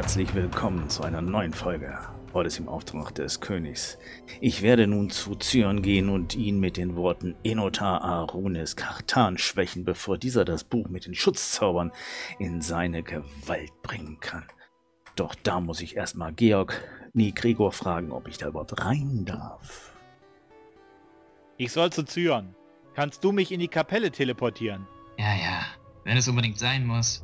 Herzlich willkommen zu einer neuen Folge. Heute ist im Auftrag des Königs. Ich werde nun zu Cyan gehen und ihn mit den Worten Enotar Arunis Kartan schwächen, bevor dieser das Buch mit den Schutzzaubern in seine Gewalt bringen kann. Doch da muss ich erstmal Gregor fragen, ob ich da überhaupt rein darf. Ich soll zu Cyan. Kannst du mich in die Kapelle teleportieren? Ja, wenn es unbedingt sein muss.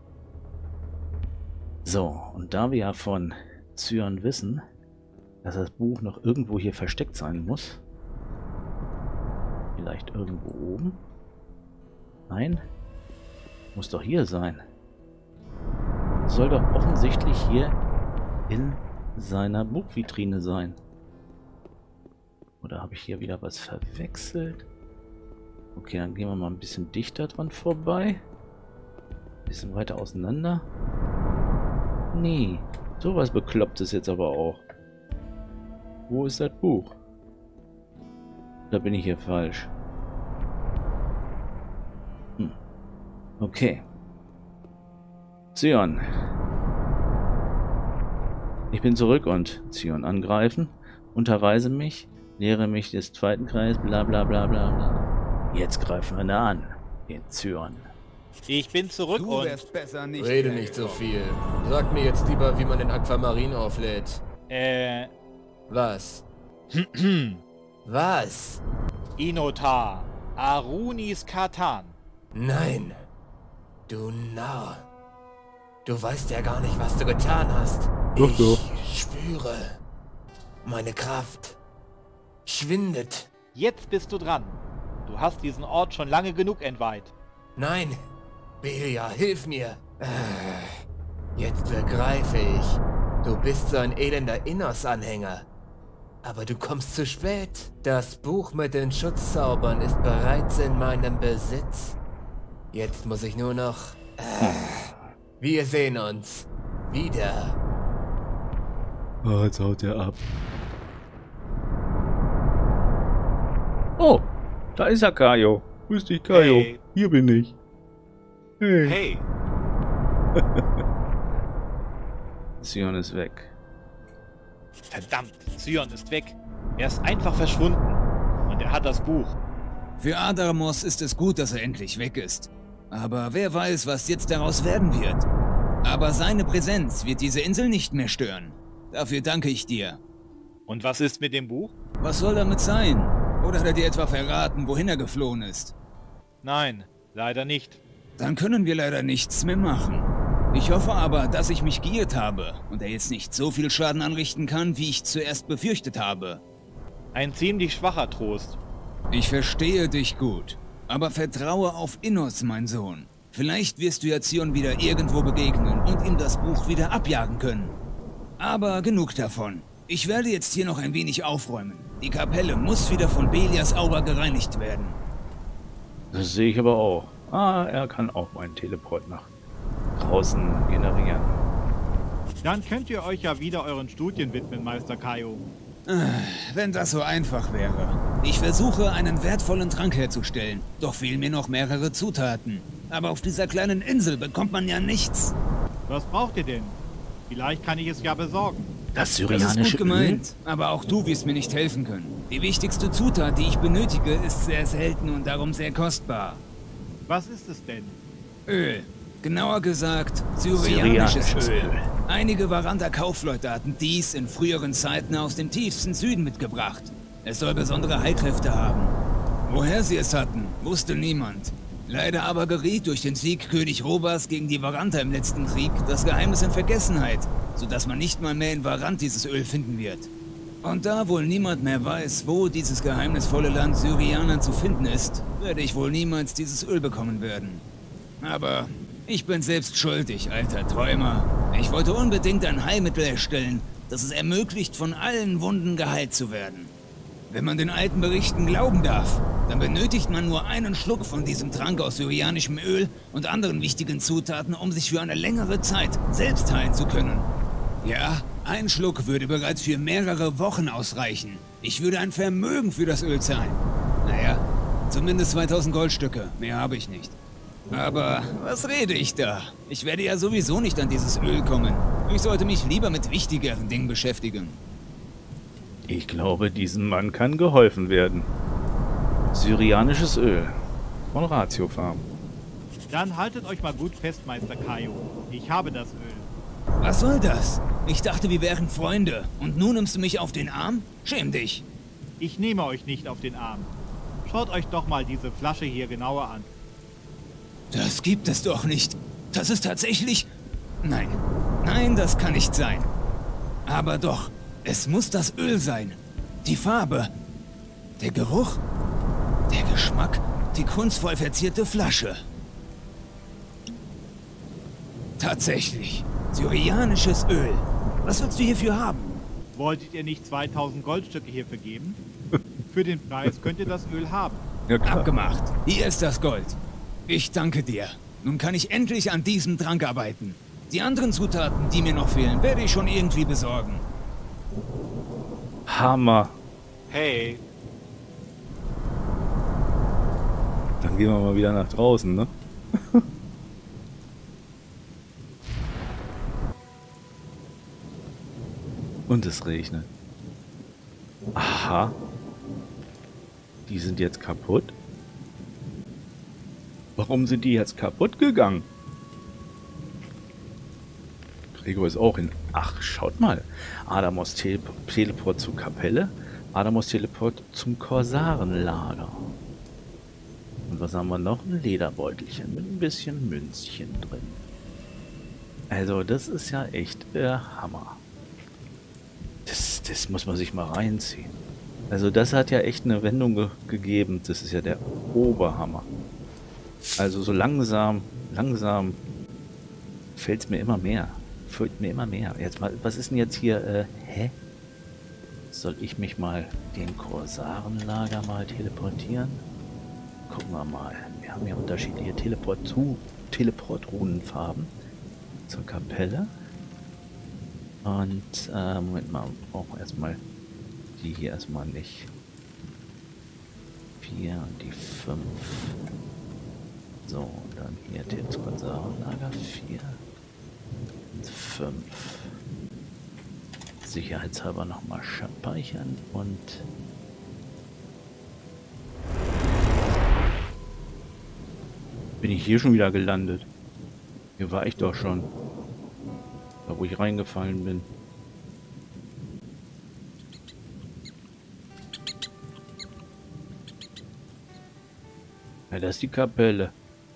So, und da wir ja von Cyan wissen, dass das Buch noch irgendwo hier versteckt sein muss. Vielleicht irgendwo oben? Nein? Muss doch hier sein. Soll doch offensichtlich hier in seiner Buchvitrine sein. Oder habe ich hier wieder was verwechselt? Okay, dann gehen wir mal ein bisschen dichter dran vorbei. Ein bisschen weiter auseinander. Nee, sowas Beklopptes jetzt aber auch. Wo ist das Buch? Da bin ich hier falsch. Okay. Cyan. Ich bin zurück und Cyan angreifen. Unterweise mich. Lehre mich des zweiten Kreises. Bla bla bla bla bla. Jetzt greifen wir da an. Den Cyan. Ich bin zurück Du und... wärst besser nicht. Rede nicht so viel. Sag mir jetzt lieber, wie man den Aquamarin auflädt. Was? Was? Enotar Arunis Kartan. Nein. Du Narr. Du weißt ja gar nicht, was du getan hast. Ich spüre. Meine Kraft schwindet. Jetzt bist du dran. Du hast diesen Ort schon lange genug entweiht. Nein. Belia, hilf mir. Jetzt begreife ich. Du bist so ein elender Innos-Anhänger. Aber du kommst zu spät. Das Buch mit den Schutzzaubern ist bereits in meinem Besitz. Jetzt muss ich nur noch... wir sehen uns. Wieder. Oh, jetzt haut er ab. Oh, da ist er, Kaio. Grüß dich, Kaio. Hey. Hier bin ich. Hey. Hey, Cyan ist weg. verdammt, Cyan ist weg. Er ist einfach verschwunden. Und er hat das Buch. Für Adamos ist es gut, dass er endlich weg ist. Aber wer weiß, was jetzt daraus werden wird. Aber seine Präsenz wird diese Insel nicht mehr stören. Dafür danke ich dir. Und was ist mit dem Buch? Was soll damit sein? Oder hat er dir etwa verraten, wohin er geflohen ist? Nein, leider nicht. Dann können wir leider nichts mehr machen. Ich hoffe aber, dass ich mich geirrt habe und er jetzt nicht so viel Schaden anrichten kann, wie ich zuerst befürchtet habe. Ein ziemlich schwacher Trost. Ich verstehe dich gut, aber vertraue auf Innos, mein Sohn. Vielleicht wirst du ja Cyan wieder irgendwo begegnen und ihm das Buch wieder abjagen können. Aber genug davon. Ich werde jetzt hier noch ein wenig aufräumen. Die Kapelle muss wieder von Belias Aura gereinigt werden. Das sehe ich aber auch. Ah, er kann auch meinen Teleport nach draußen generieren. Dann könnt ihr euch ja wieder euren Studien widmen, Meister Kaio. Wenn das so einfach wäre. Ich versuche, einen wertvollen Trank herzustellen, doch fehlen mir noch mehrere Zutaten. Aber auf dieser kleinen Insel bekommt man ja nichts. Was braucht ihr denn? Vielleicht kann ich es ja besorgen. Das Das ist syrianische gut gemeint, aber auch du wirst mir nicht helfen können. Die wichtigste Zutat, die ich benötige, ist sehr selten und darum sehr kostbar. Was ist es denn? Öl. Genauer gesagt, syrianisches Öl. Einige Varanda Kaufleute hatten dies in früheren Zeiten aus dem tiefsten Süden mitgebracht. Es soll besondere Heilkräfte haben. Woher sie es hatten, wusste niemand. Leider aber geriet durch den Sieg König Robas gegen die Varanta im letzten Krieg das Geheimnis in Vergessenheit, sodass man nicht mal mehr in Varant dieses Öl finden wird. Und da wohl niemand mehr weiß, wo dieses geheimnisvolle Land Syrianern zu finden ist, werde ich wohl niemals dieses Öl bekommen werden. Aber ich bin selbst schuldig, alter Träumer. Ich wollte unbedingt ein Heilmittel erstellen, das es ermöglicht, von allen Wunden geheilt zu werden. Wenn man den alten Berichten glauben darf, dann benötigt man nur einen Schluck von diesem Trank aus syrianischem Öl und anderen wichtigen Zutaten, um sich für eine längere Zeit selbst heilen zu können. Ja, ein Schluck würde bereits für mehrere Wochen ausreichen. Ich würde ein Vermögen für das Öl zahlen. Naja, zumindest 2000 Goldstücke, mehr habe ich nicht. Aber was rede ich da? Ich werde ja sowieso nicht an dieses Öl kommen. Ich sollte mich lieber mit wichtigeren Dingen beschäftigen. Ich glaube, diesem Mann kann geholfen werden. Syrianisches Öl. Von Ratio Farm. Dann haltet euch mal gut fest, Meister Kaio. Ich habe das Öl. Was soll das? Ich dachte, wir wären Freunde. Und nun nimmst du mich auf den Arm? Schäm dich. Ich nehme euch nicht auf den Arm. Schaut euch doch mal diese Flasche hier genauer an. Das gibt es doch nicht. Das ist tatsächlich... Nein. Nein, das kann nicht sein. Aber doch, es muss das Öl sein. Die Farbe. Der Geruch. Der Geschmack. Die kunstvoll verzierte Flasche. Tatsächlich. Syrianisches Öl. Was willst du hierfür haben? Wolltet ihr nicht 2000 Goldstücke hierfür geben? Für den Preis könnt ihr das Öl haben. Ja, klar. Abgemacht. Hier ist das Gold. Ich danke dir. Nun kann ich endlich an diesem Trank arbeiten. Die anderen Zutaten, die mir noch fehlen, werde ich schon irgendwie besorgen. Hammer. Hey, Dann gehen wir mal wieder nach draußen, ne? Und es regnet. Aha. Die sind jetzt kaputt? Warum sind die jetzt kaputt gegangen? Gregor ist auch in... Ach, schaut mal. Adamos Teleport zur Kapelle. Adamos Teleport zum Korsarenlager. Und was haben wir noch? Ein Lederbeutelchen mit ein bisschen Münzchen drin. Also, das ist ja echt der Hammer. Das muss man sich mal reinziehen. Also, das hat ja echt eine Wendung gegeben. Das ist ja der Oberhammer. Also, so langsam fällt es mir immer mehr. Fällt mir immer mehr. Jetzt mal, was ist denn jetzt hier? Hä? Soll ich mich mal dem Korsarenlager mal teleportieren? Gucken wir mal. Wir haben hier unterschiedliche Teleportrunenfarben zur Kapelle. Und, Moment mal, brauchen wir erstmal die hier erstmal nicht. 4 und die 5. So, und dann hier das Korsarenlager 4 und 5. Sicherheitshalber nochmal speichern und bin ich hier schon wieder gelandet. Hier war ich doch schon. Da wo ich reingefallen bin. Ja, das ist die Kapelle.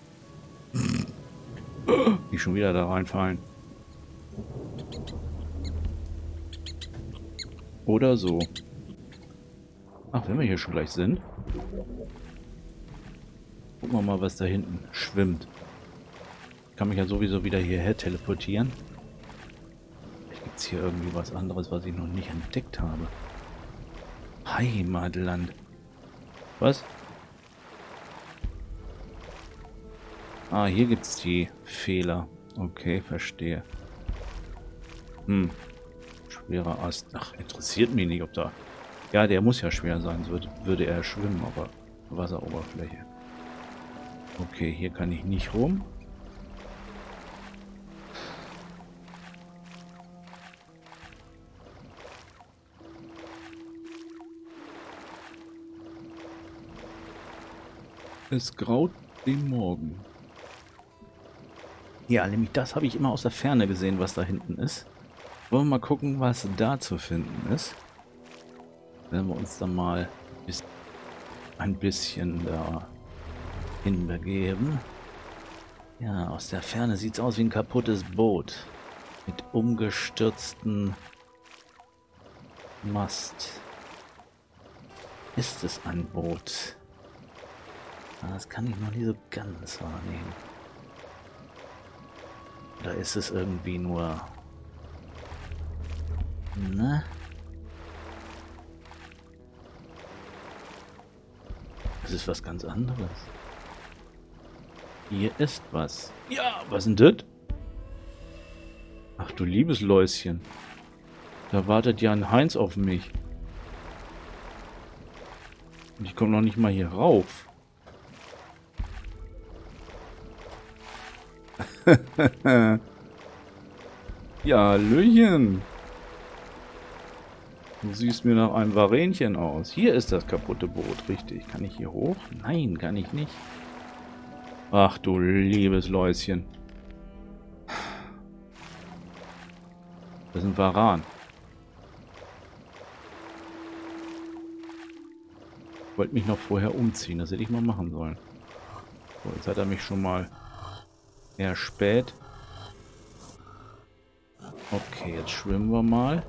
Die schon wieder da reinfallen. Oder so. Ach, wenn wir hier schon gleich sind. Gucken wir mal, was da hinten schwimmt. Ich kann mich ja sowieso wieder hierher teleportieren. Vielleicht gibt es hier irgendwie was anderes, was ich noch nicht entdeckt habe. Heimatland. Was? Ah, hier gibt es die Fehler. Okay, verstehe. Schwerer Ast. Ach, interessiert mich nicht, ob da... Ja, der muss ja schwer sein, so würde er schwimmen, aber Wasseroberfläche. Okay, hier kann ich nicht rum. Es graut dem Morgen. Ja, nämlich das habe ich immer aus der Ferne gesehen, was da hinten ist. Wollen wir mal gucken, was da zu finden ist. Wenn wir uns dann mal ein bisschen da hinbegeben. Ja, aus der Ferne sieht es aus wie ein kaputtes Boot. Mit umgestürzten Mast. Ist es ein Boot? Das kann ich noch nie so ganz wahrnehmen. Oder ist es irgendwie nur... Ne? Das ist was ganz anderes. Hier ist was. Ja, was ist denn das? Ach du liebes Läuschen. Da wartet ja ein Heinz auf mich. Und ich komme noch nicht mal hier rauf. Ja, Hallöchen. Du siehst mir nach einem Varenchen aus. Hier ist das kaputte Boot, richtig. Kann ich hier hoch? Nein, kann ich nicht. Ach du liebes Läuschen. Das ist ein Varan. Ich wollte mich noch vorher umziehen. Das hätte ich mal machen sollen. So, jetzt hat er mich schon mal erspäht. Okay, jetzt schwimmen wir mal.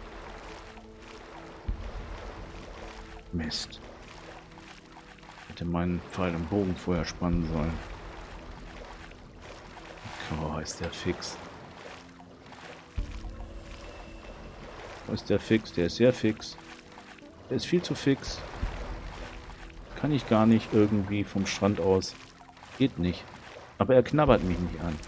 Mist. Hätte meinen Pfeil und Bogen vorher spannen sollen. Oh, ist der fix. Wo ist der fix? Der ist sehr fix. Der ist viel zu fix. Kann ich gar nicht irgendwie vom Strand aus. Geht nicht. Aber er knabbert mich nicht an.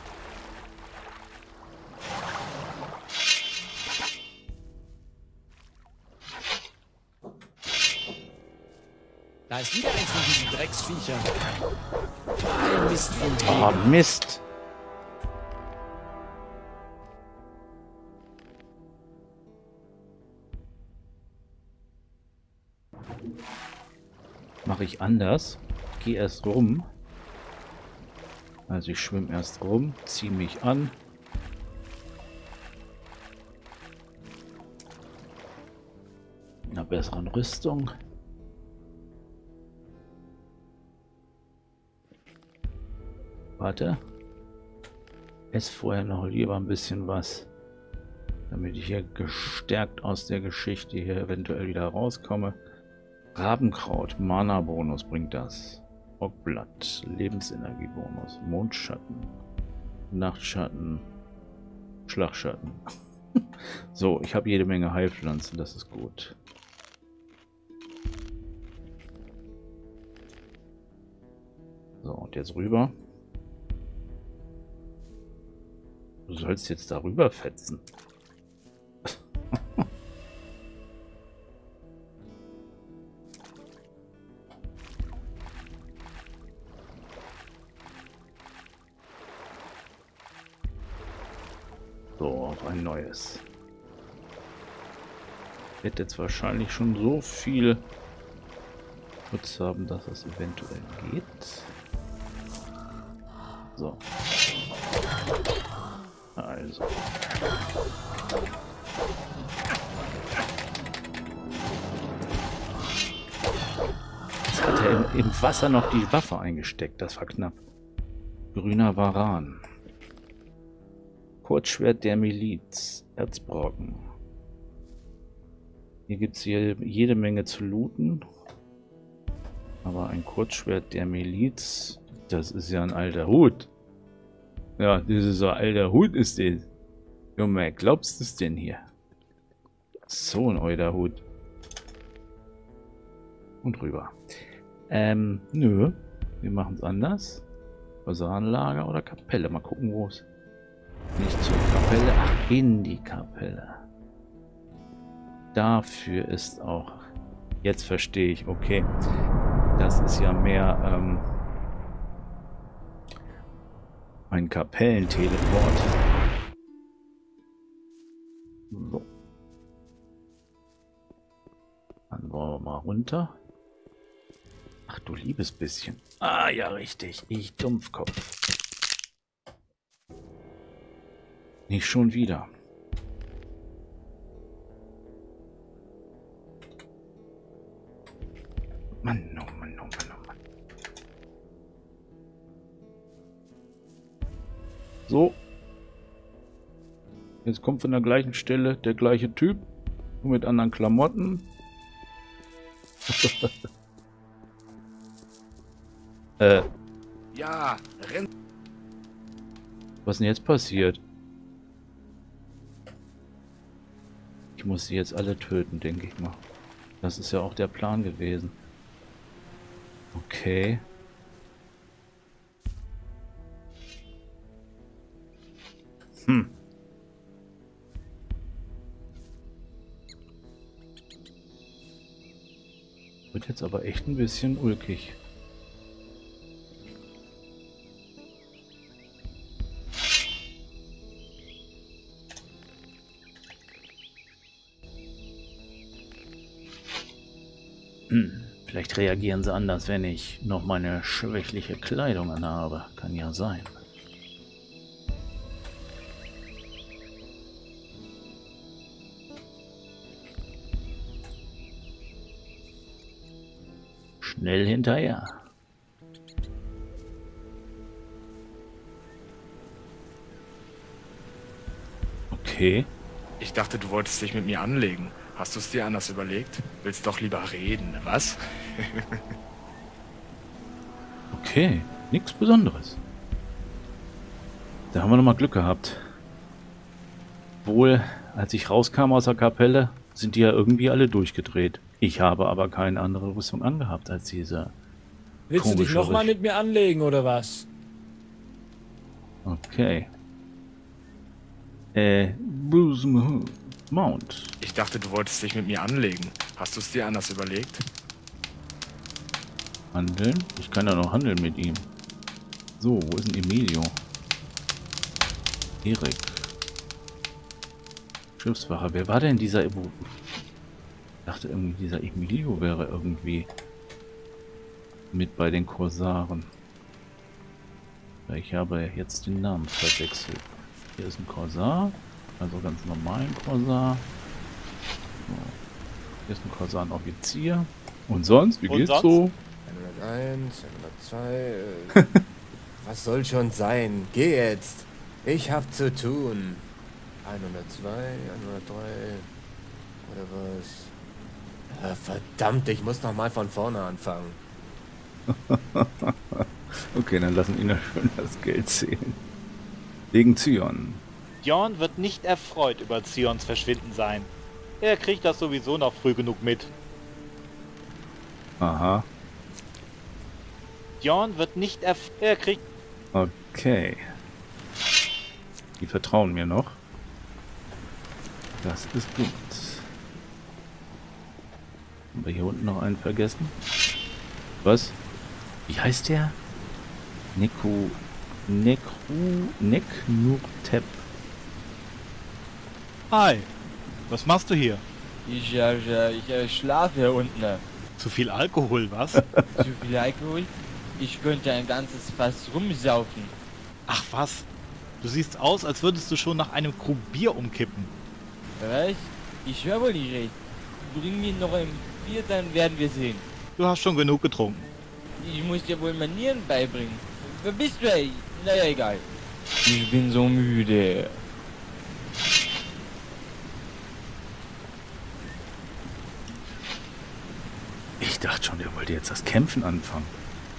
Da ist wieder eins von diesen Drecksviechern. Ein Mist von Oh, Mist. Mache ich anders. Gehe erst rum. Also ich schwimme erst rum, ziehe mich an. In einer besseren Rüstung. Warte. Ess vorher noch lieber ein bisschen was. Damit ich hier gestärkt aus der Geschichte hier eventuell wieder rauskomme. Rabenkraut, Mana-Bonus bringt das. Ockblatt, Lebensenergie-Bonus, Mondschatten, Nachtschatten, Schlagschatten. So, ich habe jede Menge Heilpflanzen, das ist gut. So, und jetzt rüber. Du sollst jetzt darüber fetzen. So, auf ein neues. Ich werde jetzt wahrscheinlich schon so viel Schutz haben, dass es eventuell geht. So. Also. Jetzt hat er im Wasser noch die Waffe eingesteckt. Das war knapp. Grüner Varan. Kurzschwert der Miliz. Erzbrocken. Hier gibt es jede Menge zu looten. Aber ein Kurzschwert der Miliz, das ist ja ein alter Hut. Ja, das ist so ein alter Hut ist das. Junge, glaubst du es denn hier? So ein alter Hut. Und rüber. Nö. Wir machen es anders. Basarenlager oder Kapelle. Mal gucken, wo es. Nicht zur Kapelle. Ach, in die Kapelle. Dafür ist auch. Jetzt verstehe ich. Okay. Das ist ja mehr ein Kapellenteleport. So. Dann wollen wir mal runter. Ach du liebes bisschen. Ah ja, richtig. Ich Dumpfkopf. Nicht schon wieder. Mann, oh Mann, oh Mann, oh Mann. So. Jetzt kommt von der gleichen Stelle der gleiche Typ. Nur mit anderen Klamotten. Ja, renn. Was ist denn jetzt passiert? Ich muss sie jetzt alle töten, denke ich mal. Das ist ja auch der Plan gewesen. Okay. Wird jetzt aber echt ein bisschen ulkig. Vielleicht reagieren sie anders, wenn ich noch meine schwächliche Kleidung anhabe. Kann ja sein. Schnell hinterher. Okay. Ich dachte, du wolltest dich mit mir anlegen. Hast du es dir anders überlegt? Willst doch lieber reden, was? Okay, nichts Besonderes. Da haben wir nochmal Glück gehabt. Wohl, als ich rauskam aus der Kapelle, sind die ja irgendwie alle durchgedreht. Ich habe aber keine andere Rüstung angehabt als diese. Willst du dich nochmal mit mir anlegen, oder was? Okay. Bruce Mount. Ich dachte, du wolltest dich mit mir anlegen. Hast du es dir anders überlegt? Handeln? Ich kann ja noch handeln mit ihm. So, wo ist denn Emilio? Erik. Schiffswache. Wer war denn dieser... Ich dachte irgendwie, dieser Emilio wäre irgendwie mit bei den Korsaren. Ich habe jetzt den Namen verwechselt. Hier ist ein Korsar. Also ganz normalen Korsar. So. Hier ist ein Korsar, ein Offizier. Und sonst? Wie geht's so? 101, 102. Was soll schon sein? Geh jetzt. Ich hab zu tun. 102, 103. Oder was? Verdammt, ich muss noch mal von vorne anfangen. Okay, dann lassen ihn ja schön das Geld zählen. Wegen Zion. Bjorn wird nicht erfreut über Zions Verschwinden sein. Er kriegt das sowieso noch früh genug mit. Aha. Bjorn wird nicht er kriegt... Okay. Die vertrauen mir noch. Das ist gut. Haben wir hier unten noch einen vergessen? Was? Wie heißt der? Neknurtep. Hi, was machst du hier? Ich schlafe hier unten. Zu viel Alkohol, was? Zu viel Alkohol? Ich könnte ein ganzes Fass rumsaufen. Ach was? Du siehst aus, als würdest du schon nach einem Krug Bier umkippen. Was? Ich höre wohl nicht recht. Bring mir noch ein Bier, dann werden wir sehen. Du hast schon genug getrunken. Ich muss dir wohl Manieren beibringen. Wer bist du, ey? Naja, egal. Ich bin so müde. Ich dachte schon, der wollte jetzt das Kämpfen anfangen.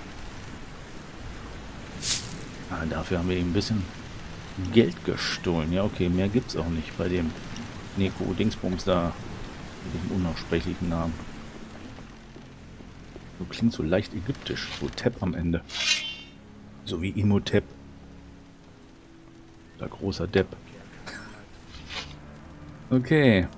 Ah, dafür haben wir ihm ein bisschen Geld gestohlen. Ja, okay, mehr gibt's auch nicht bei dem Neko Dingsbums da. Mit dem unaussprechlichen Namen. So klingt so leicht ägyptisch. So Tep am Ende. So wie Imhotep. Der großer Depp. Okay.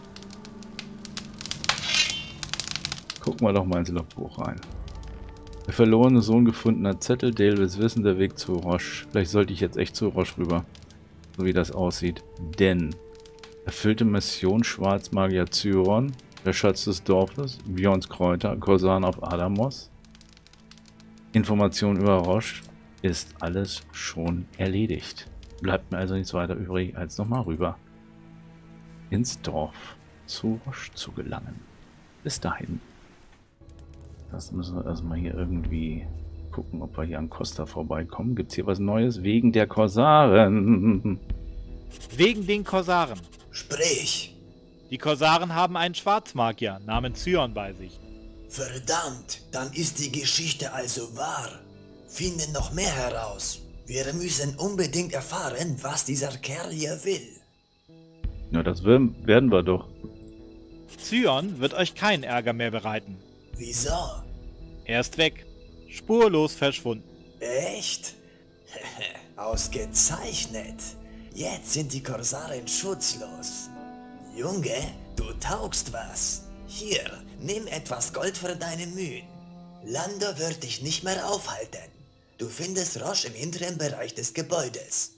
Gucken wir doch mal ins Logbuch rein. Der verlorene Sohn gefundener Zettel. Dale will wissen, der Weg zu Roche. Vielleicht sollte ich jetzt echt zu Roche rüber. So wie das aussieht. Denn erfüllte Mission Schwarzmagier Zyron. Der Schatz des Dorfes. Bjorns Kräuter. Korsan auf Adamos. Informationen über Roche. Ist alles schon erledigt. Bleibt mir also nichts weiter übrig, als nochmal rüber ins Dorf zu Roche zu gelangen. Bis dahin. Das müssen wir erstmal hier irgendwie gucken, ob wir hier an Costa vorbeikommen. Gibt es hier was Neues? Wegen der Korsaren. Wegen den Korsaren. Sprich. Die Korsaren haben einen Schwarzmagier namens Sion bei sich. Verdammt, dann ist die Geschichte also wahr. Finden noch mehr heraus. Wir müssen unbedingt erfahren, was dieser Kerl hier will. Ja, das werden wir doch. Sion wird euch keinen Ärger mehr bereiten. Wieso? Er ist weg. Spurlos verschwunden. Echt? Ausgezeichnet. Jetzt sind die Korsaren schutzlos. Junge, du taugst was. Hier, nimm etwas Gold für deine Mühen. Lando wird dich nicht mehr aufhalten. Du findest Roche im hinteren Bereich des Gebäudes.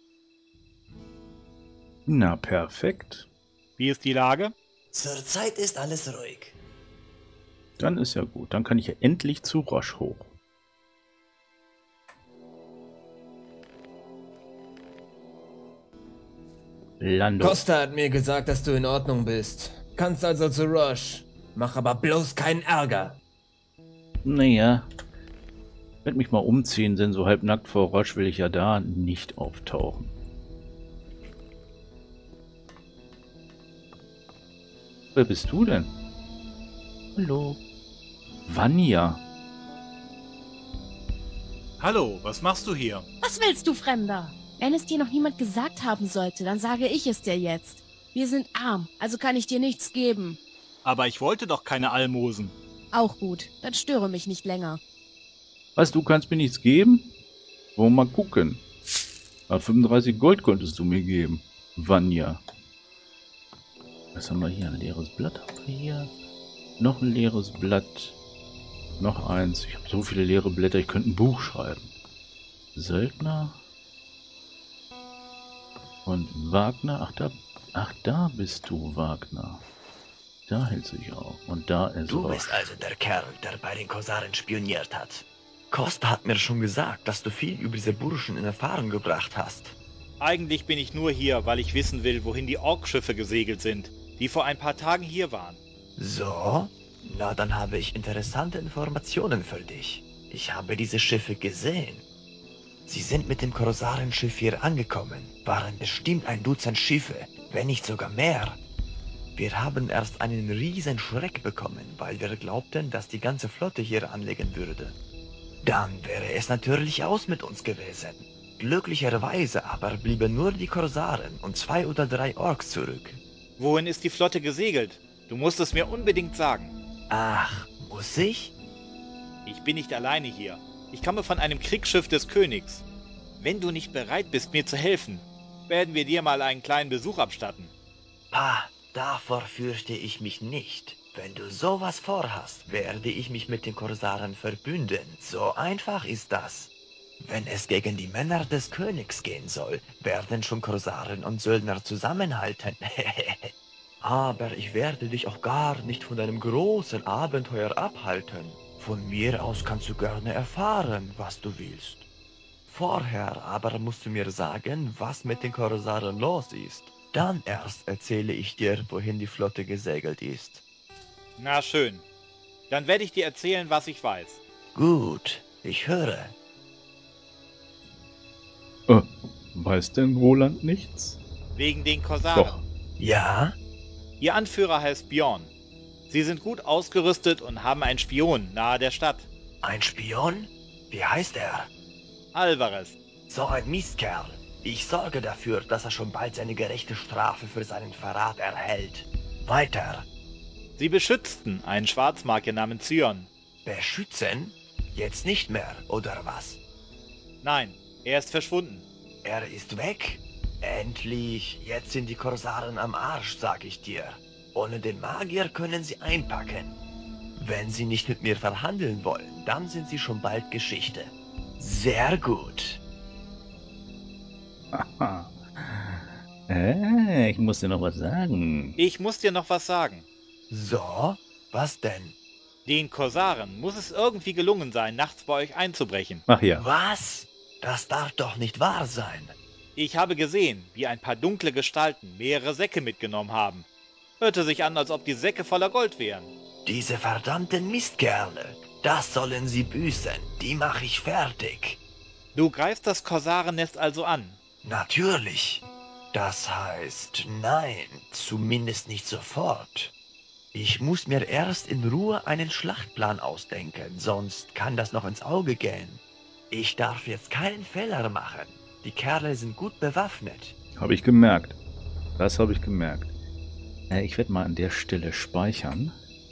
Na, perfekt. Wie ist die Lage? Zurzeit ist alles ruhig. Dann ist ja gut. Dann kann ich ja endlich zu Roche hoch. Lando. Costa hat mir gesagt, dass du in Ordnung bist. Kannst also zu Roche. Mach aber bloß keinen Ärger. Naja. Werd mich mal umziehen, denn so halbnackt vor Roche will ich ja da nicht auftauchen. Wer bist du denn? Hallo. Vanya. Hallo, was machst du hier? Was willst du, Fremder? Wenn es dir noch niemand gesagt haben sollte, dann sage ich es dir jetzt. Wir sind arm, also kann ich dir nichts geben. Aber ich wollte doch keine Almosen. Auch gut, dann störe mich nicht länger. Was, du kannst mir nichts geben? Wollen wir mal gucken. 35 Gold konntest du mir geben. Vanya. Was haben wir hier? Ein leeres Blatt haben wir hier. Noch ein leeres Blatt. Noch eins. Ich habe so viele leere Blätter, ich könnte ein Buch schreiben. Söldner. Und Wagner. Ach, da bist du, Wagner. Da hältst du dich auf. Und da ist Du bist also der Kerl, der bei den Korsaren spioniert hat. Costa hat mir schon gesagt, dass du viel über diese Burschen in Erfahrung gebracht hast. Eigentlich bin ich nur hier, weil ich wissen will, wohin die Orkschiffe gesegelt sind, die vor ein paar Tagen hier waren. So? Na, dann habe ich interessante Informationen für dich. Ich habe diese Schiffe gesehen. Sie sind mit dem Korsarenschiff hier angekommen, waren bestimmt ein Dutzend Schiffe, wenn nicht sogar mehr. Wir haben erst einen riesen Schreck bekommen, weil wir glaubten, dass die ganze Flotte hier anlegen würde. Dann wäre es natürlich aus mit uns gewesen. Glücklicherweise aber blieben nur die Korsaren und 2 oder 3 Orks zurück. Wohin ist die Flotte gesegelt? Du musst es mir unbedingt sagen. Ach, muss ich? Ich bin nicht alleine hier. Ich komme von einem Kriegsschiff des Königs. Wenn du nicht bereit bist, mir zu helfen, werden wir dir mal einen kleinen Besuch abstatten. Pah, davor fürchte ich mich nicht. Wenn du sowas vorhast, werde ich mich mit den Korsaren verbünden. So einfach ist das. Wenn es gegen die Männer des Königs gehen soll, werden schon Korsaren und Söldner zusammenhalten. Aber ich werde dich auch gar nicht von deinem großen Abenteuer abhalten. Von mir aus kannst du gerne erfahren, was du willst. Vorher aber musst du mir sagen, was mit den Korsaren los ist. Dann erst erzähle ich dir, wohin die Flotte gesegelt ist. Na schön. Dann werde ich dir erzählen, was ich weiß. Gut, ich höre. Weiß denn Roland nichts? Wegen den Korsaren. Doch. Ja? Ihr Anführer heißt Bjorn. Sie sind gut ausgerüstet und haben einen Spion nahe der Stadt. Ein Spion? Wie heißt er? Alvarez. So ein Mistkerl. Ich sorge dafür, dass er schon bald seine gerechte Strafe für seinen Verrat erhält. Weiter. Sie beschützten einen Schwarzmarker namens Zion. Beschützen? Jetzt nicht mehr, oder was? Nein, er ist verschwunden. Er ist weg? Endlich. Jetzt sind die Korsaren am Arsch, sag ich dir. Ohne den Magier können sie einpacken. Wenn sie nicht mit mir verhandeln wollen, dann sind sie schon bald Geschichte. Sehr gut. Haha. Ich muss dir noch was sagen. Ich muss dir noch was sagen. So? Was denn? Den Korsaren muss es irgendwie gelungen sein, nachts bei euch einzubrechen. Ach ja. Was? Das darf doch nicht wahr sein. Ich habe gesehen, wie ein paar dunkle Gestalten mehrere Säcke mitgenommen haben. Hörte sich an, als ob die Säcke voller Gold wären. Diese verdammten Mistkerle. Das sollen sie büßen. Die mache ich fertig. Du greifst das Korsarennest also an? Natürlich. Das heißt, nein, zumindest nicht sofort. Ich muss mir erst in Ruhe einen Schlachtplan ausdenken, sonst kann das noch ins Auge gehen. Ich darf jetzt keinen Fehler machen. Die Kerle sind gut bewaffnet. Habe ich gemerkt. Das habe ich gemerkt. Ich werde mal an der Stelle speichern.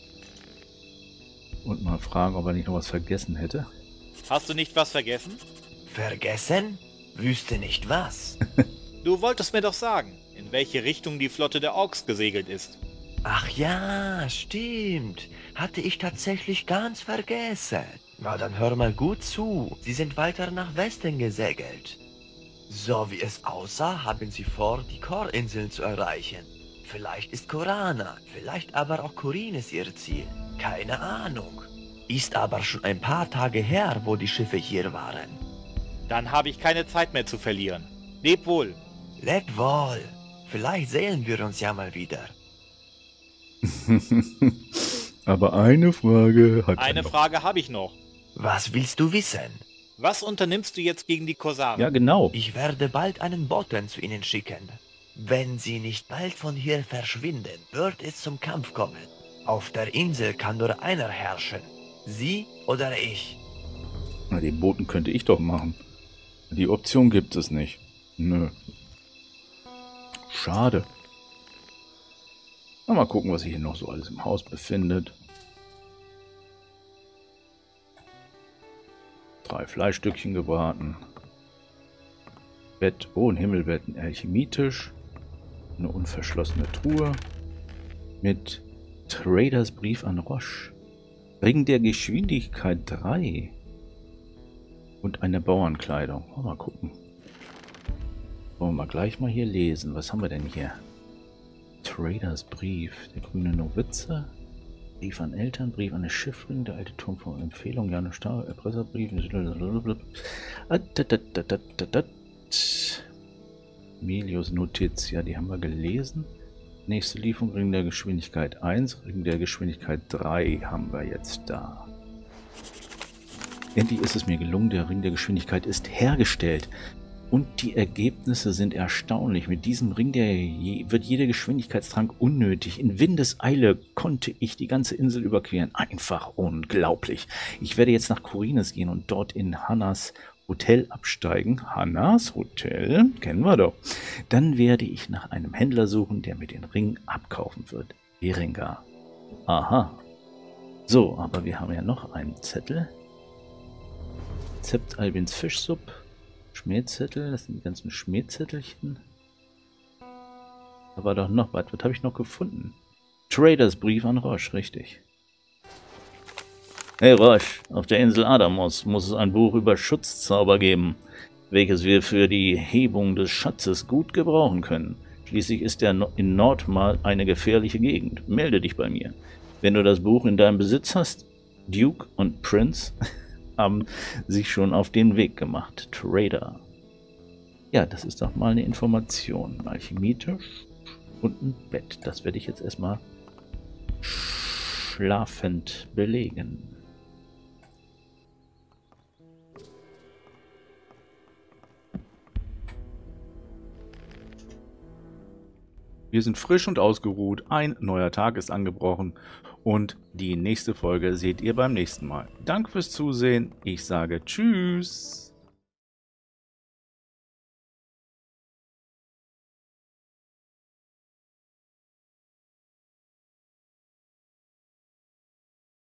Und mal fragen, ob er nicht noch was vergessen hätte. Hast du nicht was vergessen? Vergessen? Wüsste nicht was. Du wolltest mir doch sagen, in welche Richtung die Flotte der Orks gesegelt ist. Ach ja, stimmt. Hatte ich tatsächlich ganz vergessen. Na dann hör mal gut zu. Sie sind weiter nach Westen gesegelt. So wie es aussah, haben sie vor, die Kor-Inseln zu erreichen. Vielleicht ist Korana, vielleicht aber auch Khorinis ihr Ziel. Keine Ahnung. Ist aber schon ein paar Tage her, wo die Schiffe hier waren. Dann habe ich keine Zeit mehr zu verlieren. Leb wohl. Leb wohl. Vielleicht sehen wir uns ja mal wieder. Aber eine Frage hat Eine Frage habe ich noch. Was willst du wissen? Was unternimmst du jetzt gegen die Korsaren? Ja, genau. Ich werde bald einen Boten zu ihnen schicken. Wenn sie nicht bald von hier verschwinden, wird es zum Kampf kommen. Auf der Insel kann nur einer herrschen. Sie oder ich. Na, den Boten könnte ich doch machen. Die Option gibt es nicht. Nö. Schade. Mal gucken, was sich hier noch so alles im Haus befindet. 3 Fleischstückchen gebraten. Bett, oh, ein Himmelbett, ein Alchemietisch. Eine unverschlossene Truhe. Mit Traders Brief an Roche. Ring der Geschwindigkeit 3. Und eine Bauernkleidung. Mal gucken. Wollen wir gleich mal hier lesen. Was haben wir denn hier? Traders Brief. Der grüne Novize. Brief an Eltern. Brief an eine Schiffring. Der alte Turm von Empfehlung. Janus Star. Erpresserbrief. Melius Notiz. Ja, die haben wir gelesen. Nächste Lieferung. Ring der Geschwindigkeit 1. Ring der Geschwindigkeit 3 haben wir jetzt da. Endlich ist es mir gelungen, der Ring der Geschwindigkeit ist hergestellt. Und die Ergebnisse sind erstaunlich. Mit diesem Ring wird jeder Geschwindigkeitstrank unnötig. In Windeseile konnte ich die ganze Insel überqueren. Einfach unglaublich. Ich werde jetzt nach Khorinis gehen und dort in Hannas Hotel absteigen. Hannas Hotel? Kennen wir doch. Dann werde ich nach einem Händler suchen, der mir den Ring abkaufen wird. Berengar. Aha. So, aber wir haben ja noch einen Zettel. Rezept Albins Fischsupp. Schmierzettel, das sind die ganzen Schmierzettelchen. Da war doch noch was. Was habe ich noch gefunden? Traders Brief an Roche, richtig. Hey Roche, auf der Insel Adamos muss es ein Buch über Schutzzauber geben, welches wir für die Hebung des Schatzes gut gebrauchen können. Schließlich ist der in Nordmal eine gefährliche Gegend. Melde dich bei mir. Wenn du das Buch in deinem Besitz hast, Duke und Prince haben sich schon auf den Weg gemacht. Trader. Ja, das ist doch mal eine Information. Alchemietisch und ein Bett. Das werde ich jetzt erstmal schlafend belegen. Wir sind frisch und ausgeruht, ein neuer Tag ist angebrochen und die nächste Folge seht ihr beim nächsten Mal. Danke fürs Zusehen, ich sage Tschüss.